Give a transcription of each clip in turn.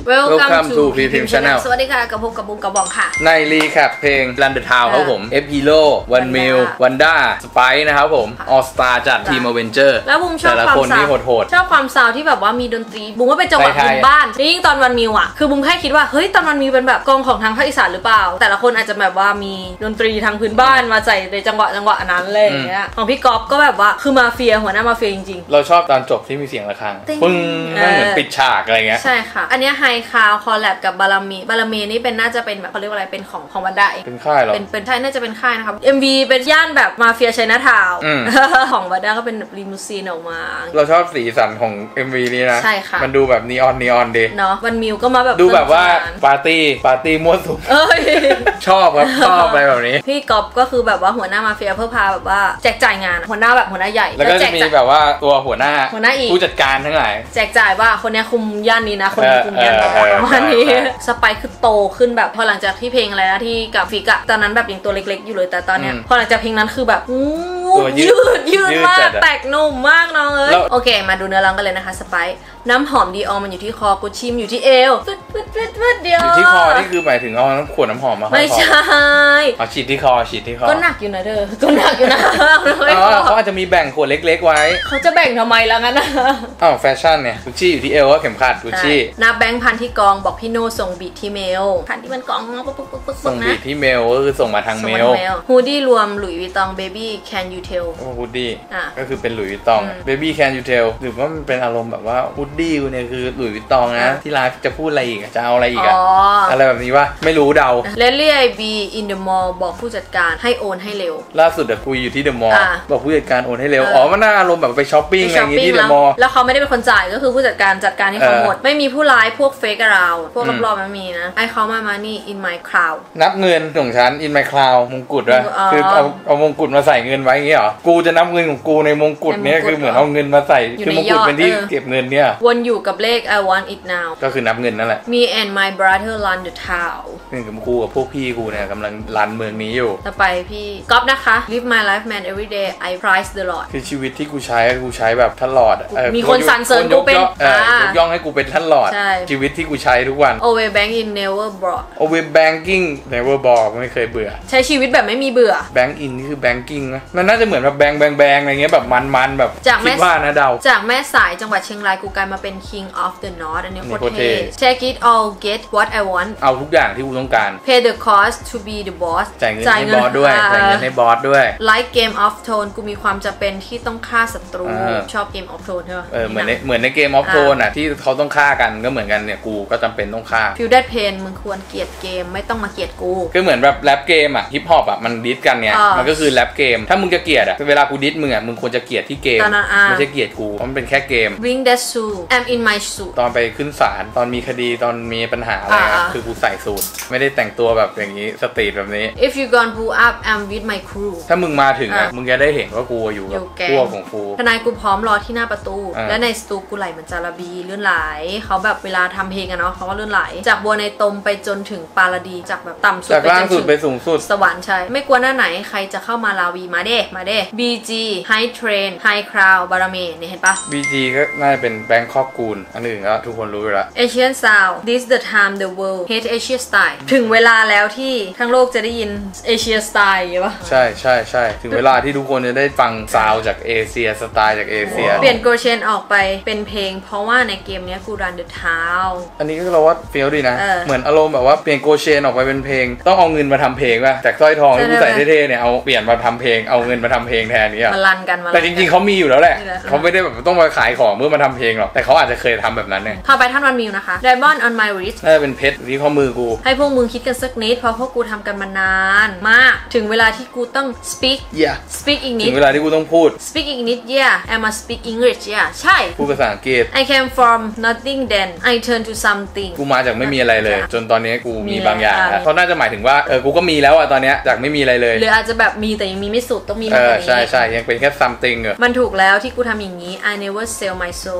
Welcome to PPM Channel สวัสดีค่ะกับพบกับบุ้งกับบองค่ะในรีแคปเพลง Run the Town ครับผม F Hero One Mil Wanda Spike นะครับผม All Star จากทีม Avenger แล้วบุ้งชอบความซาวชอบความซาวที่แบบว่ามีดนตรีบุ้งว่าเป็นจังหวะพื้นบ้านยิ่งตอนวันมิวอ่ะคือบุ้งแค่คิดว่าเฮ้ยตอนวันมิวเป็นแบบกองของทางภาคอีสานหรือเปล่าแต่ละคนอาจจะแบบว่ามีดนตรีทางพื้นบ้านมาใส่ในจังหวะนั้นอะไรอย่างเงี้ยของพี่ก๊อฟก็แบบว่าคือมาเฟียหัวหน้ามาเฟียจริงๆเราชอบตอนจบที่มีเสียงระฆังปึ้งมันเหมือนปิดฉากอะไรเงี้ยใช่ค่ะอันนี้ไฮคาวคอลแลบกับบารามีนี่เป็นน่าจะเป็นแบบเขาเรียกว่าอะไรเป็นของวันได้เป็นค่ายหรอเป็นใช่น่าจะเป็นค่ายนะครับ MV เป็นย่านแบบมาเฟียไชน่าทาวน์ของวันได้ก็เป็นลิมูซีนออกมาเราชอบสีสันของ MV นี้นะใช่ค่ะมันดูแบบนีออนดีเนาะวันมิวก็มาแบบดูแบบว่าปาร์ตี้มั่วสุมชอบครับชอบอะไรแบบนี้พี่ก๊อฟก็คือแบบว่าหัวหน้ามาเฟียเพื่อพาแบบว่าแจกจ่ายงานหัวหน้าใหญ่แล้วก็จะมีแบบว่าตัวหัวหน้าอีกผู้จัดการทั้งหลายแจกจ่ายว่าคนนี้คุมย่านนี้นะคนนี้คุมย่านประมาณนี้สไปค์คือโตขึ้นแบบพอหลังจากที่เพลงอะไรนะที่กับฟิกอะตอนนั้นแบบยังตัวเล็กๆอยู่เลยแต่ตอนเนี้ยพอหลังจากเพลงนั้นคือแบบยืดมากแตกนุ่มมากน้องเอ้ยโอเคมาดูเนื้อร้องกันเลยนะคะสไปค์น้ำหอมดีออมันอยู่ที่คอกุชชี่อยู่ที่เอวฟึดเดียวอยู่ที่คอนี่คือหมายถึงเอาน้ำขวดน้ำหอมมาไม่ใช่เอาฉีดที่คอก็หนักอยู่นะเธอก็หนักอยู่นะเขาอาจจะมีแบ่งขวดเล็กๆไว้เขาจะแบ่งทำไมล่ะงั้นนะอ้าวแฟชั่นเนี่ยกุชชี่อยู่ที่เอวก็เข็มขัดกุชชี่นับแบงค์พันที่กองบอกพี่โน่ส่งบีทที่เมลพันที่มันกองปึ๊กส่งบีทที่เมลก็คือส่งมาทางเมลฮูดี้รวมหลุยส์วิตตองเบบี้แคนยูเทลฮูดี้ก็คือเป็นหลุยส์วิตตองเบบี้แคนยูเทลหรือว่ามันเป็นอารมณ์แบบว่าฮูดี้เนี่ยคือหลุยส์วิตตองนะที่ร้านจะพูดอะไรอีกจะเอาอะไรอีกอะไรแบบนี้วะไม่รู้เดาเลนลี่ไอบีอินเดอะมอลล์บอกผู้จัดการให้โอนให้เร็วล่าสุดเดี๋ยวคุยอยู่ที่เดอะมอลล์บอกผู้จัดการโอนให้เร็วมันน่าอารมณ์แบบไปช้อปปิ้งอะไรอย่างงี้ที่เดอะมอลล์แล้วเขาไม่ได้เป็นคนจ่ายก็คือผู้จัดการจัดการให้เขาหมดไม่มีผู้ร้ายพวกเฟกอราวพวกรอบๆไม่มีนะไอเขามานี่ in my cloud นับเงินของฉัน in my cloud มงกุฎด้วยคือเอามงกุฎมาใส่เงินไว้อย่างงี้เหรอกูจะนับเงินของกูในมงกุฎเนี่ยคือเหมือนเอาเงินมาใส่คือมงกุฎเป็นที่เก็บเงินเนี่ยวนอยู่กับเลข I want it now ก็คือนับเงินนั่นแหละ Me and my brother run the town นี่กับกูกับพวกพี่กูเนี่ยกำลังรันเมืองนี้อยู่ต่อไปพี่ก๊อฟนะคะ Live my life man every day I prize the Lord คือชีวิตที่กูใช้แบบท่านหลอดมีคนสรรเสริญกูเป็นยกย่องให้กูเป็นท่านหลอดชีวิตที่กูใช้ทุกวัน Always banking never brought Always banking never brought ไม่เคยเบื่อใช้ชีวิตแบบไม่มีเบื่อ Bank in นี่คือ banking นะมันน่าจะเหมือนแบบแบงอะไรเงี้ยแบบมันแบบคิดว่านะเดาจากแม่สายจังหวัดเชียงรายกูกลายมาเป็น King of the North อันนี้โคตรเท่ Take it all get what I want เอาทุกอย่างที่กูต้องการ Pay the cost to be the boss จ่ายเงินให้บอสด้วยจ่ายเงินให้บอสด้วย Like Game of Thrones กูมีความจำเป็นที่ต้องฆ่าศัตรูชอบ Game of Thrones ใช่ไหมเหมือนใน Game of Thrones อ่ะที่เขาต้องฆ่ากันก็เหมือนกันเนี่ยกูก็จำเป็นต้องฆ่า Feel that pain มึงควรเกลียดเกมไม่ต้องมาเกลียดกูก็เหมือนแบบแรปเกมอ่ะฮิปฮอปอ่ะมันดิสกันเนี่ยมันก็คือแรปเกมถ้ามึงจะเกลียดอ่ะเวลากูดิสมึงอ่ะมึงควรจะเกลียดที่เกมไม่ใช่เกลียดกูเพราะมันเป็นแค่เกม Bring that suit I'm in my suit ตอนไปขึ้นศาลตอนมีคดีตอนมีปัญหาอะไรคือกูใส่สูทไม่ได้แต่งตัวแบบอย่างนี้สตรีทแบบนี้ If you gone pull up I'm with my crew ถ้ามึงมาถึงอ่ะมึงจะได้เห็นว่ากูอยู่กับพวกของกูทนายกูพร้อมรอที่หน้าประตูและในสตูกูไหลเหมือนจาระบีเลื่อนไหลเขาแบบเวลาทำเพลงอะเนาะเขาก็เลื่อนไหลจากบัวในตมไปจนถึงปาราดีจากแบบต่ำสุดจากล่างสุดไปสูงสุดสวรรค์ใช่ไม่กลัวหน้าไหนใครจะเข้ามาลาวีมาเด้ BG High Train High Crowd บารเมเนี่ยเห็นปะ BG ก็น่าจะเป็นแบงคอกกูลอันอื่นก็ทุกคนรู้อยู่แล้ว Asian Sound This the time the world hate Asia style ถึงเวลาแล้วที่ทั้งโลกจะได้ยิน Asia style ใช่ปะใช่ถึงเวลาที่ทุกคนจะได้ฟังซาวจากเอเชียสไตล์จากเอเชียเปลี่ยนโกเชนออกไปเป็นเพลงเพราะว่าในเกมนี้กูรันเดอะทาวอันนี้ก็เราว่าเฟี้ยวดีนะเหมือนอารมณ์แบบว่าเปลี่ยนโกเชนออกไปเป็นเพลงต้องเอาเงินมาทำเพลงป่ะจากสร้อยทองที่กูใส่เท่ๆเนี่ยเอาเปลี่ยนมาทำเพลงเอาเงินมาทำเพลงแทนนี้อ่ะมาลันกันแต่จริงๆเขามีอยู่แล้วแหละเขาไม่ได้แบบต้องมาขายของเมื่อมาทำเพลงหรอกแต่เขาอาจจะเคยทำแบบนั้นเนี่ยพอไปท่านวันมิวนะคะ Diamond on my wrist น่าจะเป็นเพชรที่ข้อมือกูให้พวกมึงคิดกันสักนิดเพราะพวกกูทำกันมานานมากถึงเวลาที่กูต้อง speak อีกนิดถึงเวลาที่กูต้องพูด speak อีกนิด I'm a speak English ใช่พูดภาษาอังกฤษ I came from nothing then I turn to something กูมาจากไม่มีอะไรเลยจนตอนนี้กูมีบางอย่างแล้วเขาน่าจะหมายถึงว่ากูก็มีแล้วอะตอนนี้จากไม่มีอะไรเลยหรืออาจจะแบบมีแต่ยังมีไม่สุดต้องมีมากกว่านี้ใช่ยังเป็นแค่ something มันถูกแล้วที่กูทำอย่างนี้ I never sell my soul กูไม่เคย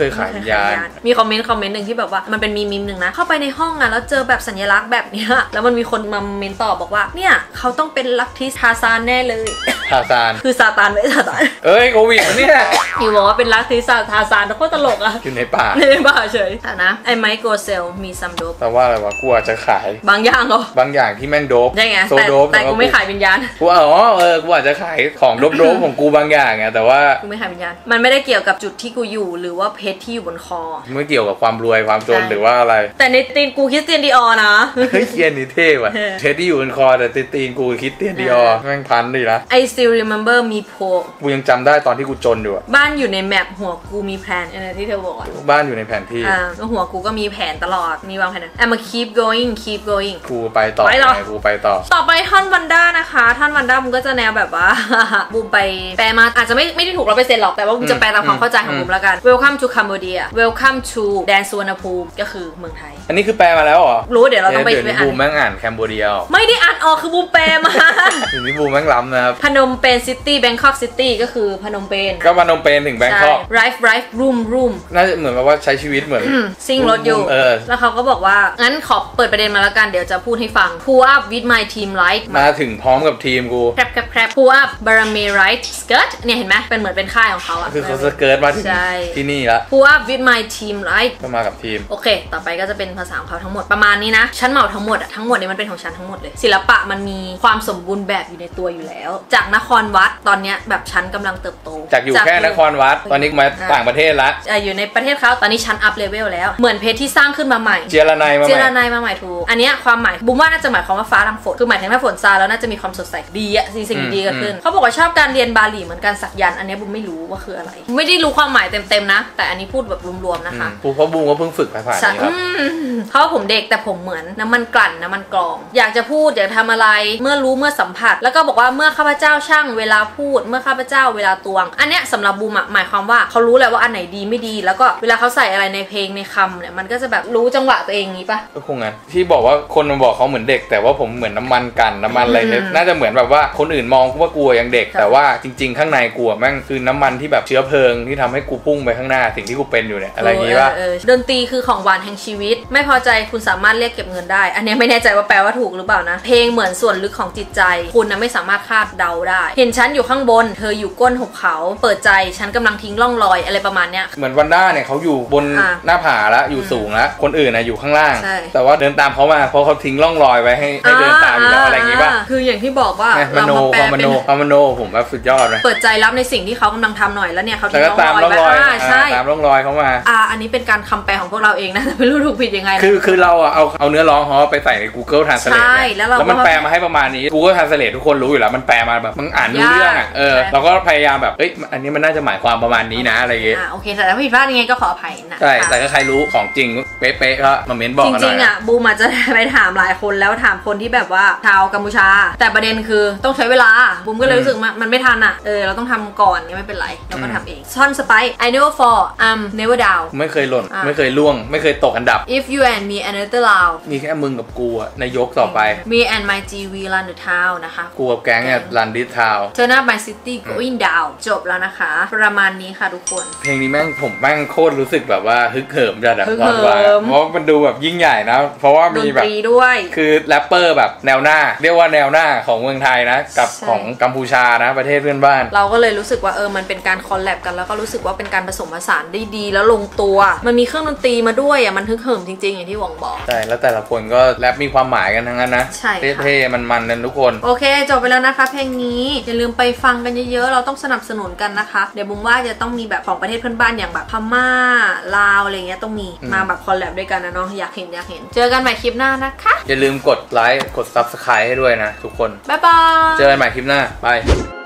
ยขายวิญญาณมีคอมเมนต์หนึ่งที่แบบว่ามันเป็นมีมหนึ่งนะเข้าไปในห้องอ่ะแล้วเจอแบบสัญลักษณ์แบบเนี้ยแล้วมันมีคนมาเมนต์ตอบบอกว่าเนี่ยเขาต้องเป็นลัทธิทาซานแน่เลยทาซานคือซาตานไม่ซาตานเอ้ยโควิดเนี่ยอยู่บอกว่าเป็นลัทธิทาซานโคตรตลกอ่ะอยู่ในป่าเฉยนะไอ้ไมโครเซลมีซัมโดปแต่ว่าอะไรวะกูอาจจะขายบางอย่างเหรอบางอย่างที่แม่งโดปได้ไงแต่กูไม่ขายวิญญาณกูกูอาจจะขายของโดปของกูบางอย่างไงแต่ว่ากูไม่ขายวิญญาณมันไม่ได้เกี่ยวกับจุดที่กูอยู่หรือว่าเพชรที่อยู่บนคอไม่เกี่ยวกับความรวยความจนหรือว่าอะไรแต่ในตีนกูคริสเตียนดิออร์นะเฮ้ยเคียนนี่เท่ว่ะเพชรที่อยู่บนคอแต่ตีนกูคริสเตียนดิออร์แม่งพันดีนะ I still remember มีโพกูยังจำได้ตอนที่กูจนอยู่บ้านอยู่ในแมปหัวกูมีแผนอะไรที่เธอบอกบ้านอยู่ในแผนที่แล้วหัวกูก็มีแผนตลอดมีวางแผนI'm a keep going กูไปต่อกูไปต่อไปท่อนวันด้านะคะท่อนวันด้ามันก็จะแนวแบบว่าบูมไปแปลมาอาจจะไม่ได้ถูก100%หรอกแต่ว่าบูมจะแปลตามความเข้าใจของบูมแล้วกัน Welcome to Cambodia Welcome to แดนสุวรรณภูมิก็คือเมืองไทยอันนี้คือแปลมาแล้วเหรอรู้เดี๋ยวเราต้องไปอ่านบูมแม่งอ่านแคมโบเดียไม่ได้อ่านออกคือบูมแปลมาถึงนี้บูมแม่งล้ำนะครับพนมเปญซิตี้แบงคอกซิตี้ก็คือพนมเปญก็พนมเปญถึงแบงคอก Rife room น่าจะเหมือนว่าใช้ชีวิตเหมือนซิ่งรถอยู่แล้วเขาก็บอกว่างั้นขอเปิดประเด็นมาแล้วกันเดี๋ยวจะพูดให้ฟัง Pull up with my team right มาถึงพร้อมกับทีมกูแครบ Pull up Barame right skirt เนี่ยเห็นไหมเป็นเหมือนเป็นค่ายของเขาอะคือเขาสเกิร์ตมาถึงที่นี่ละ Pull up with my team right ก็มากับทีมโอเคต่อไปก็จะเป็นภาษาของเขาทั้งหมดประมาณนี้นะฉันเหมาทั้งหมดนี้มันเป็นของฉันทั้งหมดเลยศิลปะมันมีความสมบูรณ์แบบอยู่ในตัวอยู่แล้วจากนครวัดตอนนี้แบบฉันกำลังเติบโตจากอยู่แค่นครวัดตอนนี้มาต่างประเทศละอยู่ในประเทศเขาตอนนี้ฉันอัพเลเวลแล้วเหมือนเพชรที่สร้างขึ้นมาใหม่เจรไนมาใหม่ถูกอันนี้ความหมายบุ้มว่าน่าจะหมายความว่าฟ้าหลังฝนคือหมายถึงถ้าฝนซาแล้วน่าจะมีความสดใสดีอะสิ่งดีเกิดขึ้นเขาบอกว่าชอบการเรียนบาหลีเหมือนการสักยันต์อันนี้บุ้มไม่รู้ว่าคืออะไรไม่ได้รู้ความหมายเต็มๆนะแต่อันนี้พูดแบบรวมๆนะคะเพราะบุ้มก็เพิ่งฝึกภาษานี้ครับเพราะผมเด็กแต่ผมเหมือนน้ำมันกลั่นน้ำมันกรองอยากจะพูดอยากทำอะไรเมื่อรู้เมื่อสัมผัสแล้วก็บอกว่าเมื่อข้าพเจ้าช่างเวลาพูดเมื่อข้าพเจ้าเวลาตวงอันเนี้ยสำหรับบูมหมายความว่าเขารู้แหละว่าอันไหนดีไม่ดีแล้วก็เวลาเขาใส่อะไรในเพลงในคำเนี่ยมันก็จะแบบรู้จังหวะตัวเองงี้ปะก็คงงั้นที่บอกว่าคนมันบอกเขาเหมือนเด็กแต่ว่าผมเหมือนน้ำมันกันน้ำมันอะไรเนี่ยน่าจะเหมือนแบบว่าคนอื่นมองว่ากลัวยังเด็กแต่ว่าจริงๆข้างในกลัวแม่งคือน้ำมันที่แบบเชื้อเพลิงที่ทำให้กูพุ่งไปข้างหน้าสิ่งที่กูเป็นอยู่เนี่ยอะไรงี้ป่ะดนตรีคือของหวานแห่งชีวิตไม่พอใจคุณสามารถเรียกเก็บเงินได้อันนี้ไม่แน่ใจว่าแปลว่าถูกหรือเปล่านะเพลงเหมือนส่วนลึกของจิตใจคุณนะไม่สามารถคาดเดาได้เห็นฉันอยู่ข้างบนเธออยู่ก้นหุบเขาเปิดใจฉันกำลังทิ้งร่องรอยอะไรประมาณเนี้ยเหมือนวันด้าเนี่ยเขาอยู่บนหน้าผาแล้วอยู่สูงแล้วคนอื่นนะอยู่ข้างล่างแต่ว่าเดินตามเขามาเพราะเขาทิ้งร่องรอยไว้ให้เดินตามอยู่แล้วอะไรอย่างงี้ป่ะคืออย่างที่บอกว่าเรามาแปลเป็นมโนผมแบบสุดยอดเลยเปิดใจรับในสิ่งที่เขากำลังทำหน่อยแล้วเนี่ยเขาทิ้งร่องรอยไว้ใช่ตามร่องรอยเขามาอันนี้เป็นการคำแปลของพวกเราเองนะแต่ไม่รู้ถูกผิดยังไงคือเราเอาเนื้อร้องเขาไปใส่ใน Google Translate แล้วมันแปลมาให้ประมาณนี้ Google Translate ทุกคนรู้อยู่แล้วมันแปลมาแบบมันอ่านรู้เรื่องอ่ะเราก็พยายามแบบอันนี้มันน่าจะหมายความประมาณนี้นะอะไรอย่างเงี้ยโอเคแต่ถ้าผิดพลาดยังไงก็ขออภัยนะใช่แต่ถ้าใครรู้ของจริงเป๊ะๆก็มาเม้นบอกกันหน่อยจริงๆบูมอาจจะไปถามหลายคนแล้วถามคนที่แบบว่าชาวกัมพูชาแต่ประเด็นคือต้องใช้เวลาบูมก็เลยรู้สึกมันไม่ทันอ่ะเราต้องทำก่อนไม่เป็นไรเราก็ทำเองซ่อนสไป I never fall I'm never down ไม่เคยหล่นไม่เคยล่วงไม่เคยตกอันดับ If you and me another round มีแค่มึงกับกูในยกต่อไป Me and my G we run the town นะคะกูกับแก๊งเนี่ย run this town Turn up my city going down จบแล้วนะคะประมาณนี้ค่ะทุกคนเพลงนี้ผมแม่งโคตรรู้สึกแบบว่าฮึกเหิมจัดแบบเพราะมันดูแบบยิ่งใหญ่นะเพราะว่ามีแบบคือแรปเปอร์แบบแนวหน้าเรียกว่าแนวหน้าของเมืองไทยนะกับของกัมพูชานะประเทศเพื่อนบ้านเราก็เลยรู้สึกว่ามันเป็นการคอลแลบกันแล้วก็รู้สึกว่าเป็นการผสมผสานได้ดีแล้วลงตัวมันมีเครื่องดนตรีมาด้วยมันฮึกเหิมจริงๆอย่างที่หวังบอกใช่แล้วแต่ละคนก็แรปมีความหมายกันทั้งนั้นนะเท่ๆมันๆกันทุกคนโอเคจบไปแล้วนะคะเพลงนี้อย่าลืมไปฟังกันเยอะๆเราต้องสนับสนุนกันนะคะเดี๋ยวบุ้มว่าจะต้องมีแบบของประเทศเพื่อนบ้านอย่างแบบพม่าลาวอะไรเงี้ยต้องมีมาแบบคอลแลบด้วยกันนะเนาะอยากเห็นเจอกันใหม่คลิปหน้านะคะอย่าลืมกดไลค์กด Subscribe ให้ด้วยนะทุกคนบ๊ายบายเจอกันใหม่คลิปหน้าบาย